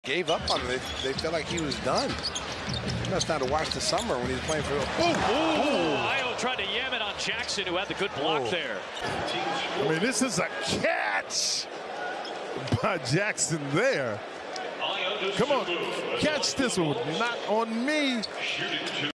Gave up on it. They felt like he was done. He must not have watched the summer when he was playing for. Io tried to yam it on Jackson, who had the good block there. I mean, this is a catch by Jackson there. Come on, catch this one. Not on me.